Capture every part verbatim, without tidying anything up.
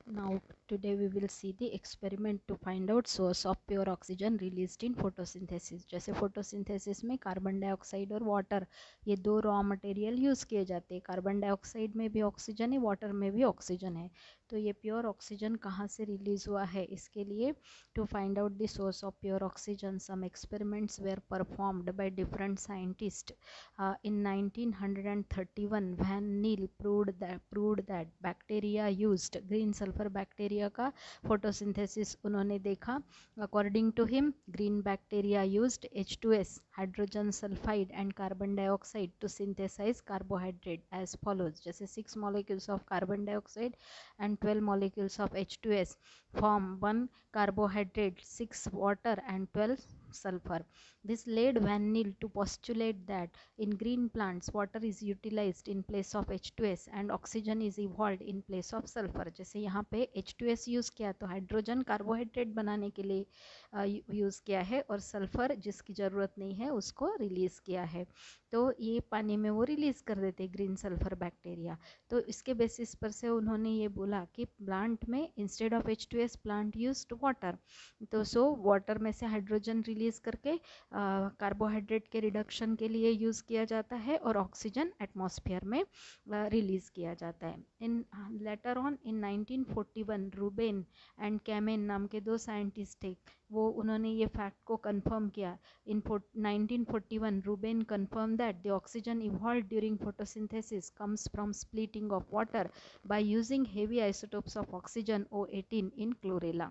Now today we will see the experiment to find out source of pure oxygen released in photosynthesis. जैसे photosynthesis में carbon dioxide और water ये दो raw material use किए जाते हैं. कार्बन डाइऑक्साइड में भी ऑक्सीजन है, वाटर में भी ऑक्सीजन है. तो ये प्योर ऑक्सीजन कहाँ से रिलीज़ हुआ है, इसके लिए to find out the source of pure oxygen some experiments were performed by different scientist. in nineteen thirty-one Van Niel proved that proved that bacteria used green sulfur bacteria का photosynthesis उन्होंने देखा. According to him, green bacteria used H two S, hydrogen sulfide and carbon dioxide to synthesize carbohydrate as follows. जैसे six molecules of carbon dioxide and twelve molecules of H two S form one carbohydrate, six water and twelve sulfur. This led Van Niel to postulate that in green plants water is utilized in place of H two S and oxygen is evolved in place of sulfur. जैसे यहाँ पे H two S use किया तो hydrogen carbohydrate बनाने के लिए use किया है और सल्फ़र जिसकी ज़रूरत नहीं है उसको रिलीज़ किया है. तो ये पानी में वो रिलीज़ कर देते ग्रीन सल्फर बैक्टीरिया. तो इसके बेसिस पर से उन्होंने ये बोला कि प्लांट में instead of H two S plant used water. तो सो वाटर में से हाइड्रोजन रिलीज़ करके कार्बोहाइड्रेट के रिडक्शन के लिए यूज़ किया जाता है और ऑक्सीजन एटमॉस्फेयर में रिलीज़ किया जाता है. In later on in nineteen forty one Ruben and Kamen नाम के दो साइंटिस्ट थे, वो उन्होंने ये फैक्ट को कंफर्म किया. In nineteen forty one Ruben confirm that the oxygen evolved during photosynthesis comes from splitting of water by using heavy isotopes of oxygen O eighteen in chlorella.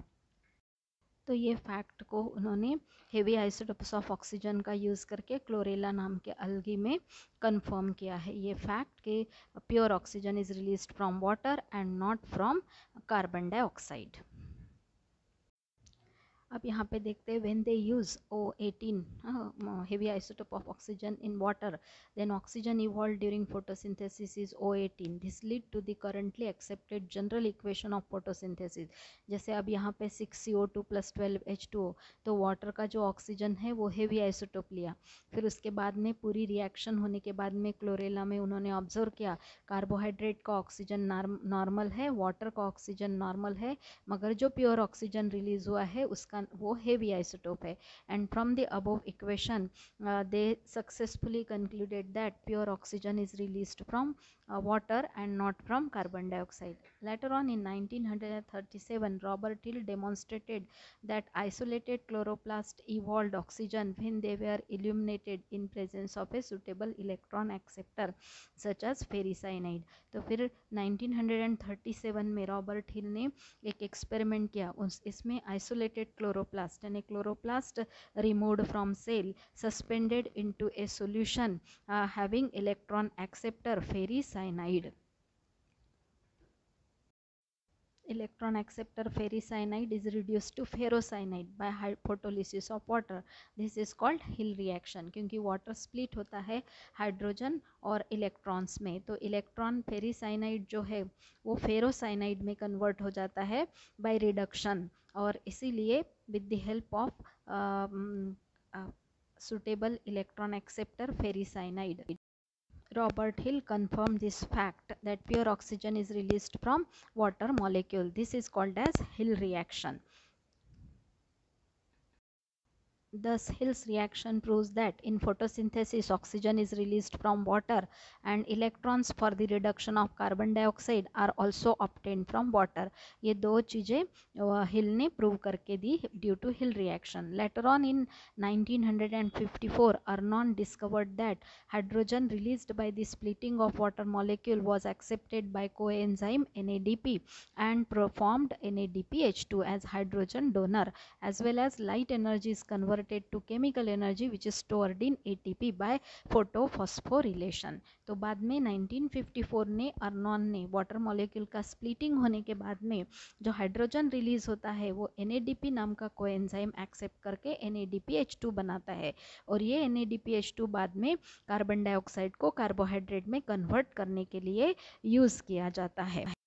तो ये फैक्ट को उन्होंने हेवी आइसोटोप्स ऑफ ऑक्सीजन का use करके Chlorella नाम के अलगी में confirm किया है. ये फैक्ट कि pure oxygen is released from water and not from carbon dioxide. अब यहाँ पे देखते हैं when they use O eighteen heavy isotope of oxygen in water, then oxygen evolved during photosynthesis is O eighteen. This lead to the currently accepted general equation of photosynthesis. जैसे अब यहाँ पे six C O two plus twelve H two O, तो water का जो oxygen है वो heavy isotope लिया. फिर उसके बाद में पूरी रिएक्शन होने के बाद में क्लोरेला में उन्होंने ऑब्जर्व किया कार्बोहाइड्रेट का ऑक्सीजन नॉर्मल है, वाटर का ऑक्सीजन नॉर्मल है, मगर जो प्योर ऑक्सीजन रिलीज हुआ है उसका वो हेवी आइसोटोप है. And from the above equation they successfully concluded that pure oxygen is released from water and not from carbon dioxide. Later on in nineteen thirty-seven, Robert Hill demonstrated that isolated chloroplast evolved oxygen when they were illuminated in presence of a suitable electron acceptor such as ferricyanide. तो फिर nineteen thirty seven में Robert Hill ने एक experiment किया. उस इसमें isolated chloroplast यानी chloroplast removed from cell suspended into a solution having electron acceptor ferricyanide. Electron acceptor ferricyanide is reduced to ferrocyanide by photolysis of water. This is called Hill reaction क्योंकि water split होता है hydrogen और electrons में. तो electron ferricyanide जो है वो ferrocyanide में कन्वर्ट हो जाता है बाय रिडक्शन, और इसीलिए with the help of suitable electron acceptor ferricyanide. Robert Hill confirmed this fact that pure oxygen is released from water molecule. This is called as Hill reaction. Thus, Hill's reaction proves that in photosynthesis oxygen is released from water and electrons for the reduction of carbon dioxide are also obtained from water. ये दो चीज़ें हिल ने prove करके दी due to Hill reaction. Later on in nineteen fifty-four, Arnon discovered that hydrogen released by the splitting of water molecule was accepted by coenzyme N A D P and performed N A D P H two as hydrogen donor, as well as light energy is converted to chemical energy which is stored in A T P by photophosphorylation. तो बाद में nineteen fifty four ने Arnon ने water molecule का splitting होने के बाद में जो हाइड्रोजन रिलीज होता है वो N A D P नाम का कोएंजाइम एक्सेप्ट करके N A D P H two बनाता है, और ये N A D P H two बाद में कार्बन डाइऑक्साइड को कार्बोहाइड्रेट में कन्वर्ट करने के लिए यूज़ किया जाता है.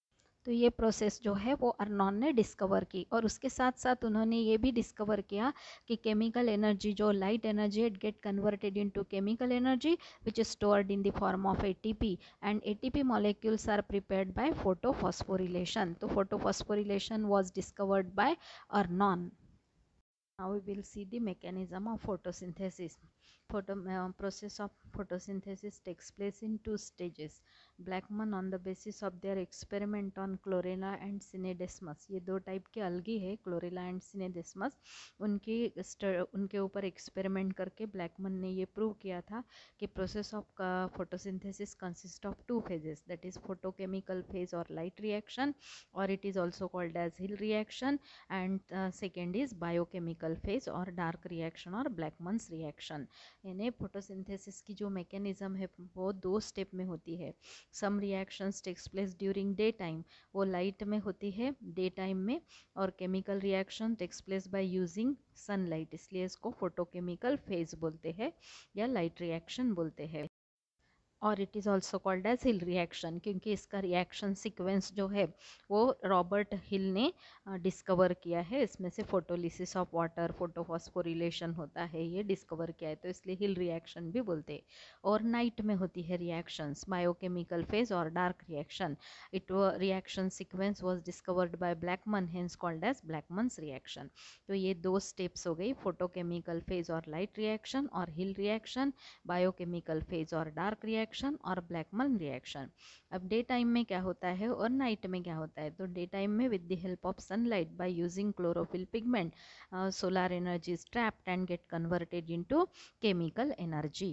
तो ये प्रोसेस जो है वो अर्नॉन ने डिस्कवर की, और उसके साथ साथ उन्होंने ये भी डिस्कवर किया कि केमिकल एनर्जी जो light energy it get converted into chemical energy which is stored in the form of ATP, and ATP molecules are prepared by photophosphorylation. तो photophosphorylation was discovered by Arnon. Now we will see the mechanism of photosynthesis. Photo, uh, process of photosynthesis takes place in two stages. Blackman on the basis of their experiment on chlorella and synedesmus, ये दो type के अलगी है, chlorella and सिनेडेस्मस. उनकी उनके ऊपर experiment करके Blackmun ने ये प्रूव किया था कि process of photosynthesis consist of two phases, that is photochemical phase और लाइट रिएक्शन, और it is also called as Hill reaction, and second is biochemical phase और डार्क रिएक्शन और ब्लैकमन्स रिएक्शन. यानी फोटोसिंथेसिस की जो मैकेनिज्म है वो दो स्टेप में होती है. Some reactions takes place during day time, वो लाइट में होती है डे टाइम में, और chemical reaction takes place by using sunlight, इसलिए इसको फोटोकेमिकल फेज बोलते हैं या लाइट रिएक्शन बोलते हैं. और it is also called as Hill reaction, क्योंकि इसका रिएक्शन सीक्वेंस जो है वो रॉबर्ट हिल ने डिस्कवर किया है. इसमें से फोटोलिसिस ऑफ वाटर, फोटोफॉस्फोरिलेशन होता है, ये डिस्कवर किया है, तो इसलिए हिल रिएक्शन भी बोलते हैं. और नाइट में होती है रिएक्शंस, बायोकेमिकल फेज और dark reaction. It reaction sequence was discovered by Blackman, hence called as Blackman's reaction. तो ये दो स्टेप्स हो गई, फोटोकेमिकल फेज और लाइट रिएक्शन, और हिल रिएक्शन, बायोकेमिकल फेज और डार्क रिएक्शन और ब्लैकमन रिएक्शन. अब डे टाइम में क्या होता है और नाइट में क्या होता है. तो डे टाइम में with the help of sunlight by using chlorophyll pigment, solar energy is trapped and get converted into chemical energy.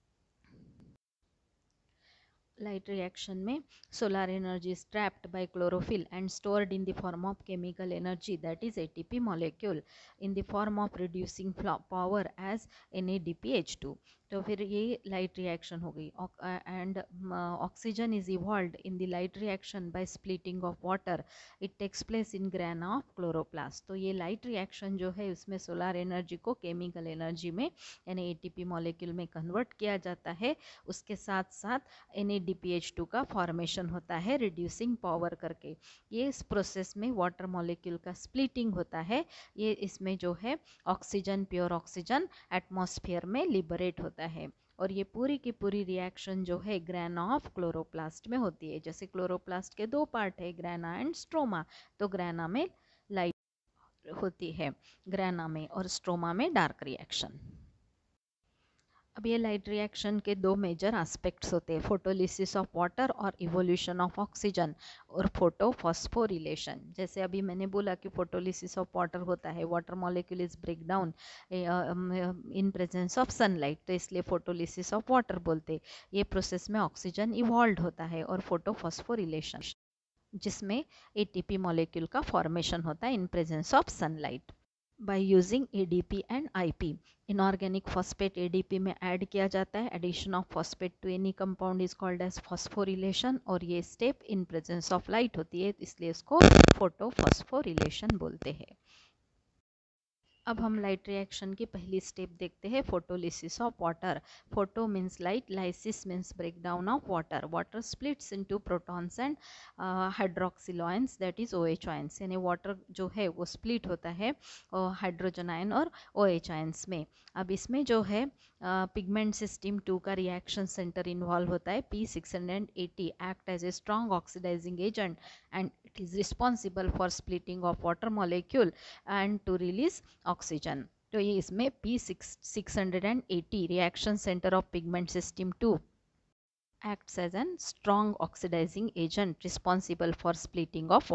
Light reaction में solar energy is trapped by chlorophyll and stored in the form of chemical energy, that is A T P molecule, in the form of reducing power as N A D P H two. तो फिर ये light reaction हो गई. And oxygen is evolved in the light reaction by splitting of water, it takes place in grana of chloroplast. तो ये light reaction जो है उसमें सोलर एनर्जी को केमिकल एनर्जी में यानी एटीपी मॉलिक्यूल में कन्वर्ट किया जाता है. उसके साथ साथ N A D P H two का फॉर्मेशन होता है रिड्यूसिंग पावर करके. ये इस प्रोसेस में वाटर मॉलिक्यूल का स्प्लिटिंग होता है. ये इसमें जो है ऑक्सीजन, प्योर ऑक्सीजन एटमॉस्फेयर में लिबरेट होता है. और ये पूरी की पूरी रिएक्शन जो है ग्रैना ऑफ क्लोरोप्लास्ट में होती है. जैसे क्लोरोप्लास्ट के दो पार्ट है, ग्रैना एंड स्ट्रोमा. तो ग्रैना में लाइट होती है, ग्रैना में, और स्ट्रोमा में डार्क रिएक्शन. अब ये लाइट रिएक्शन के दो मेजर एस्पेक्ट्स होते हैं, फोटोलिसिस ऑफ वाटर और इवोल्यूशन ऑफ ऑक्सीजन और फोटोफॉस्फोरिलेशन. जैसे अभी मैंने बोला कि फोटोलिसिस ऑफ वाटर होता है, water molecule is break down in presence of sunlight, तो इसलिए फोटोलिसिस ऑफ वाटर बोलते. ये प्रोसेस में ऑक्सीजन इवॉल्व होता है. और फोटोफॉस्फोरिलेशन जिसमें एटीपी मॉलिक्यूल का फॉर्मेशन होता है in presence of sunlight by using A D P and I P. Inorganic phosphate A D P में ऐड किया जाता है. Addition of phosphate to any compound is called as phosphorylation, और ये step in presence of light होती है, इसलिए इसको फोटोफॉस्फोरिलेशन बोलते हैं. अब हम लाइट रिएक्शन की पहली स्टेप देखते हैं, photolysis of water. Photo means light, lysis means break down of water. Water splits into protons and hydroxyl ions, that is O H ions. यानी वाटर जो है वो स्प्लिट होता है हाइड्रोजन आयन और ओ एच आयंस में. अब इसमें जो है पिगमेंट सिस्टम टू का रिएक्शन सेंटर इन्वॉल्व होता है. P six hundred eighty act as a strong oxidising agent and it is responsible for splitting of water molecule and to release oxygen. तो ये इसमें P six hundred eighty reaction centre of pigment system two acts as an strong oxidizing agent responsible for splitting of.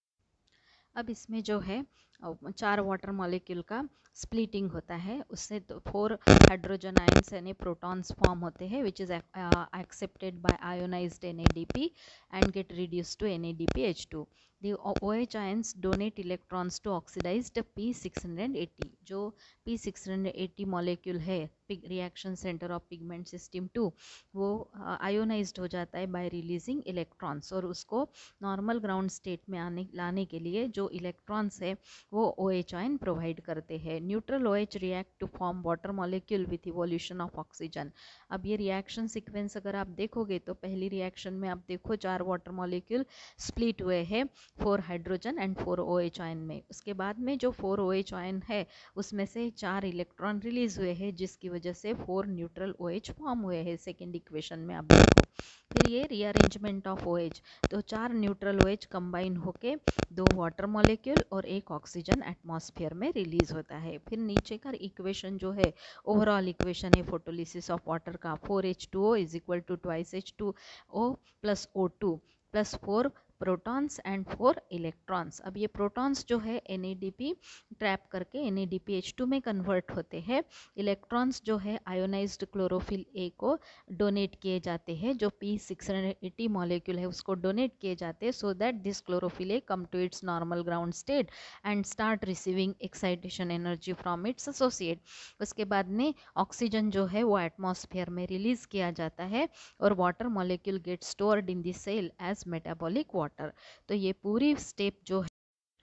अब इसमें जो है चार water molecule का splitting होता है, उससे फोर हाइड्रोजन आयंस यानी प्रोटॉन्स फॉर्म होते हैं which is accepted by ionised N A D P and get reduced to N A D P H two. The O H ions donate electrons to oxidized P six eighty. जो P six eighty molecule है reaction centre of pigment system two, वो ionised हो जाता है bye releasing electrons, और उसको normal ground state में आने लाने के लिए जो इलेक्ट्रॉन्स है वो ओ एच आयन प्रोवाइड करते हैं। Neutral O H react to form water molecule with evolution of oxygen. अब ये रिएक्शन सीक्वेंस अगर आप देखोगे तो पहली रिएक्शन में आप देखो चार वाटर मॉलिक्यूल स्प्लिट हुए हैं four hydrogen and four O H ion में। उसके बाद में जो फोर ओ एच आयन है उसमें से चार इलेक्ट्रॉन रिलीज हुए हैं जिसकी वजह से four neutral O H form हुए हैं सेकेंड इक्वेशन में आप देखो। फिर ये रीअरेंजमेंट ऑफ ओ एच, तो चार न्यूट्रल ओ एच कंबाइन होके दो वाटर मॉलिक्यूल और एक ऑक्सीजन एटमॉस्फेयर में रिलीज होता है। फिर नीचे का इक्वेशन जो है ओवरऑल इक्वेशन है फोटोलिसिस ऑफ वाटर का, four H two O is equal to twice H two O plus O two plus four protons and four electrons. अब ये प्रोटॉन्स जो है N A D P trap करके N A D P H two में convert होते हैं। Electrons जो है आयोनाइज्ड क्लोरोफिल ए को डोनेट किए जाते हैं, जो पी सिक्स एटी मॉलिक्यूल है उसको डोनेट किए जाते हैं, so that this chlorophyll a come to its normal ground state and start receiving excitation energy from its associate. उसके बाद में ऑक्सीजन जो है वो एटमॉस्फेयर में रिलीज किया जाता है और water molecule get stored in the cell as metabolic water. तो ये पूरी स्टेप जो है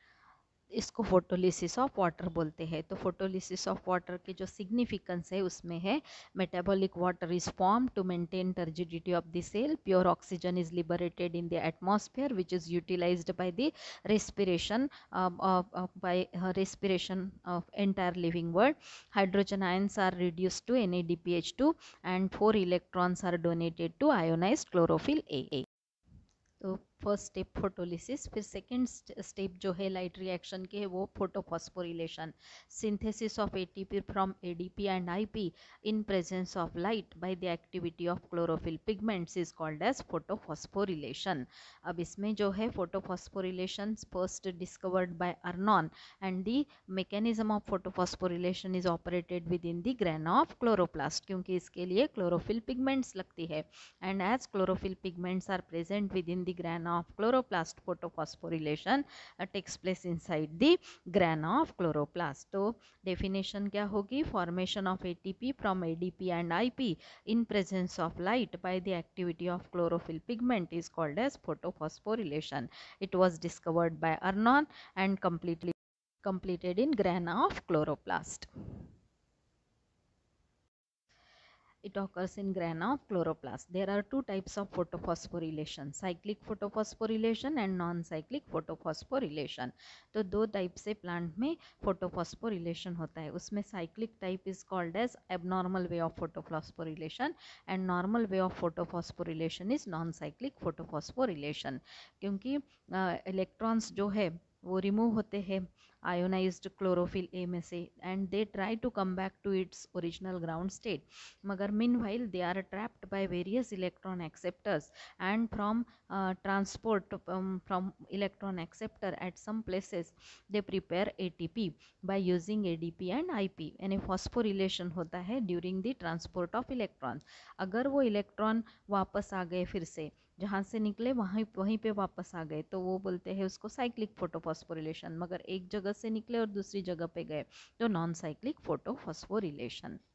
इसको फोटोलिसिस ऑफ वाटर बोलते हैं। तो फोटोलिसिस ऑफ वाटर के जो सिग्निफिकेंस है उसमें है metabolic water is form to maintain turgidity of the cell, pure oxygen is liberated in the atmosphere which is utilised by the respiration uh, uh, uh, by uh, respiration of entire living world. Hydrogen ions are reduced to N A D P H two and four electrons are donated to ionized chlorophyll A. तो first step photolysis. फिर second step जो है light reaction के है वो photophosphorylation, synthesis of ATP from ADP and IP in presence of light by the activity of chlorophyll pigments is called as photophosphorylation. अब इसमें जो है photophosphorylation first discovered by Arnon and the mechanism of photophosphorylation is operated within the grana of chloroplast, क्योंकि इसके लिए chlorophyll pigments लगती है and as chlorophyll pigments are present within the grana of chloroplast, photophosphorylation uh, takes place inside the grana of chloroplast. तो definition क्या होगी? Formation of A T P from A D P and I P in presence of light by the activity of chlorophyll pigment is called as photophosphorylation. It was discovered by Arnon and completely completed in grana of chloroplast. It occurs in grana of chloroplast. There are two types of photophosphorylation, cyclic photophosphorylation and non-cyclic photophosphorylation. तो दो type से plant में photophosphorylation होता है। उसमें cyclic type is called as abnormal way of photophosphorylation and normal way of photophosphorylation is non cyclic photophosphorylation, क्योंकि electrons जो है वो रिमूव होते हैं आयोनाइज्ड क्लोरोफिल ए में से and they try to come back to its original ground state, मगर meanwhile they are trapped by various electron acceptors and from transport from electron acceptor at some places they prepare ATP by using ADP and IP, यानी phosphorylation होता है during the transport of electrons. अगर वो electron वापस आ गए फिर से जहाँ से निकले वहीं वहीं पे वापस आ गए तो वो बोलते हैं उसको साइक्लिक फोटोफॉस्फोरिलेशन, मगर एक जगह से निकले और दूसरी जगह पे गए तो नॉन साइक्लिक फोटोफॉस्फोरिलेशन।